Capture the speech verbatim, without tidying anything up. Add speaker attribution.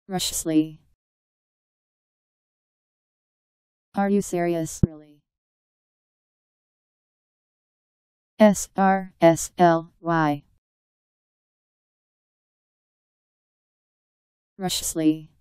Speaker 1: Rushly. Are you serious? Really? S R S L Y. Rushly.